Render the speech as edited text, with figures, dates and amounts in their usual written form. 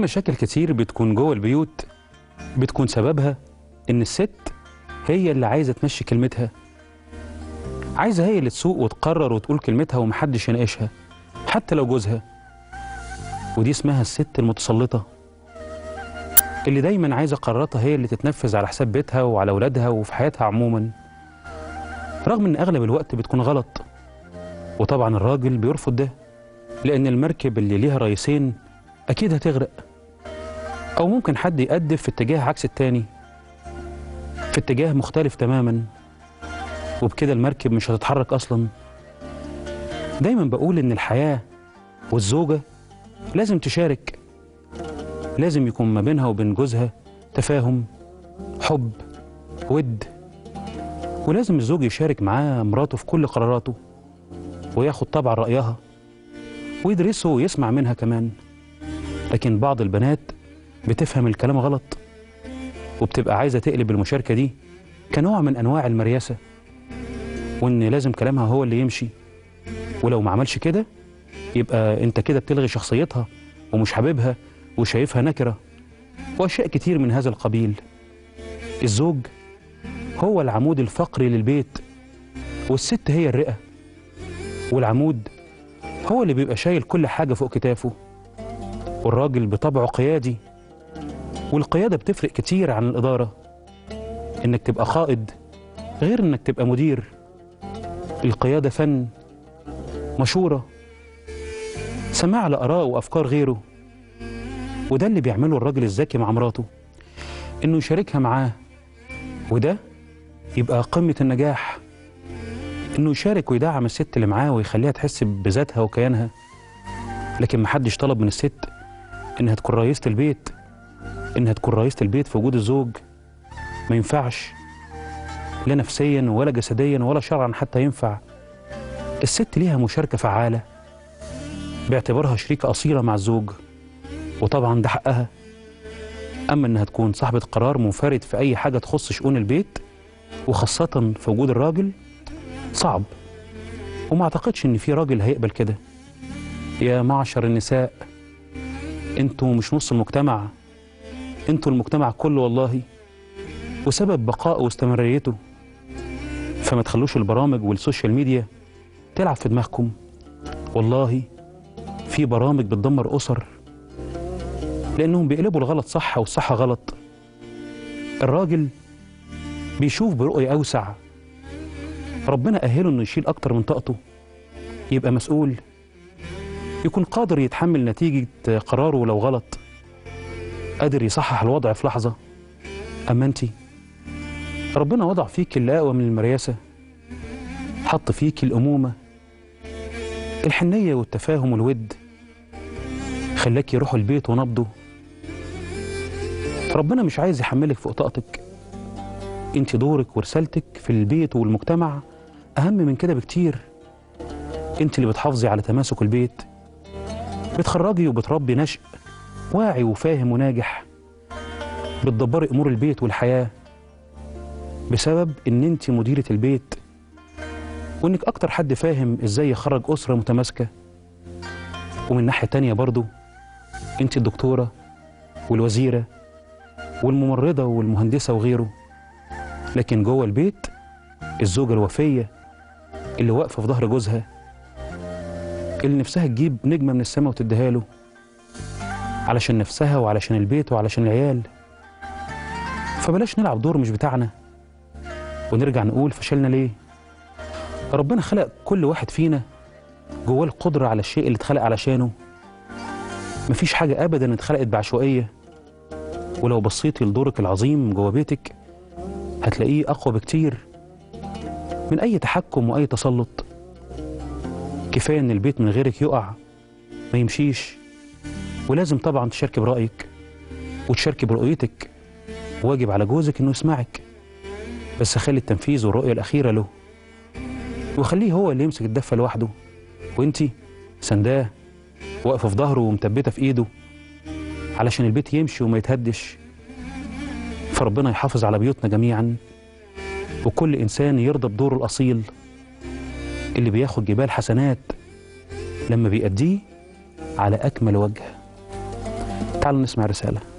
مشاكل كتير بتكون جوه البيوت، بتكون سببها إن الست هي اللي عايزة تمشي كلمتها، عايزة هي اللي تسوق وتقرر وتقول كلمتها ومحدش يناقشها حتى لو جوزها. ودي اسمها الست المتسلطة اللي دايما عايزة قراراتها هي اللي تتنفذ على حساب بيتها وعلى أولادها وفي حياتها عموما، رغم إن أغلب الوقت بتكون غلط. وطبعا الراجل بيرفض ده، لأن المركب اللي ليها رئيسين أكيد هتغرق، أو ممكن حد يقدم في اتجاه عكس التاني، في اتجاه مختلف تماما، وبكده المركب مش هتتحرك أصلا. دايما بقول إن الحياة والزوجة لازم تشارك، لازم يكون ما بينها وبين جوزها تفاهم، حب، ود، ولازم الزوج يشارك معاه مراته في كل قراراته وياخد طبعا رأيها ويدرسه ويسمع منها كمان. لكن بعض البنات بتفهم الكلام غلط، وبتبقى عايزة تقلب المشاركة دي كنوع من أنواع المرياسة، وإن لازم كلامها هو اللي يمشي، ولو ما عملش كده يبقى أنت كده بتلغي شخصيتها ومش حاببها وشايفها نكرة، وأشياء كتير من هذا القبيل. الزوج هو العمود الفقري للبيت، والست هي الرئة، والعمود هو اللي بيبقى شايل كل حاجة فوق كتافه. والراجل بطبعه قيادي، والقيادة بتفرق كتير عن الإدارة. إنك تبقى قائد غير إنك تبقى مدير. القيادة فن، مشورة، سماع لآراء وأفكار غيره، وده اللي بيعمله الراجل الذكي مع مراته، إنه يشاركها معاه، وده يبقى قمة النجاح. إنه يشارك ويدعم الست اللي معاه ويخليها تحس بذاتها وكيانها. لكن محدش طلب من الست إنها تكون رئيسة البيت، إنها تكون رئيسة البيت في وجود الزوج. ما ينفعش، لا نفسيا ولا جسديا ولا شرعا حتى ينفع. الست ليها مشاركة فعالة باعتبارها شريكة أصيلة مع الزوج، وطبعا ده حقها. أما إنها تكون صاحبة قرار منفرد في أي حاجة تخص شؤون البيت، وخاصة في وجود الراجل، صعب. وما أعتقدش إن في راجل هيقبل كده. يا معشر النساء، انتوا مش نص المجتمع، انتوا المجتمع كله والله، وسبب بقائه واستمراريته. فما تخلوش البرامج والسوشيال ميديا تلعب في دماغكم. والله في برامج بتدمر أسر، لأنهم بيقلبوا الغلط صح والصح غلط. الراجل بيشوف برؤية أوسع، ربنا أهله إنه يشيل أكتر من طاقته، يبقى مسؤول، يكون قادر يتحمل نتيجة قراره لو غلط، قادر يصحح الوضع في لحظة. أما أنتِ ربنا وضع فيك اللي أقوى من المرياسة، حط فيك الأمومة، الحنية والتفاهم والود، خلاك يروحوا البيت ونبضه. ربنا مش عايز يحملك فوق طاقتك. انت دورك ورسالتك في البيت والمجتمع أهم من كده بكتير. انت اللي بتحافظي على تماسك البيت، بتخرجي وبتربي نشء واعي وفاهم وناجح، بتدبري أمور البيت والحياة بسبب ان انت مديرة البيت، وانك اكتر حد فاهم ازاي يخرج أسرة متماسكة. ومن ناحية تانية برضو انت الدكتورة والوزيرة والممرضة والمهندسة وغيره. لكن جوه البيت الزوجة الوفية اللي واقفة في ظهر جوزها، اللي نفسها تجيب نجمة من السماء وتديها له علشان نفسها وعلشان البيت وعلشان العيال. فبلاش نلعب دور مش بتاعنا ونرجع نقول فشلنا ليه. ربنا خلق كل واحد فينا جواه القدرة على الشيء اللي اتخلق علشانه. مفيش حاجة أبدا اتخلقت بعشوائية. ولو بصيتي لدورك العظيم جوه بيتك هتلاقيه أقوى بكتير من أي تحكم وأي تسلط. كفاية إن البيت من غيرك يقع، ما يمشيش. ولازم طبعا تشاركي برأيك وتشاركي برؤيتك، واجب على جوزك إنه يسمعك، بس خلي التنفيذ والرؤية الأخيرة له، وخليه هو اللي يمسك الدفة لوحده، وإنتي سنداه واقفة في ظهره ومثبتة في إيده علشان البيت يمشي وما يتهدش. فربنا يحافظ على بيوتنا جميعا، وكل إنسان يرضى بدوره الأصيل اللي بياخد جبال حسنات لما بيأديه على أكمل وجه. تعالوا نسمع رسالة.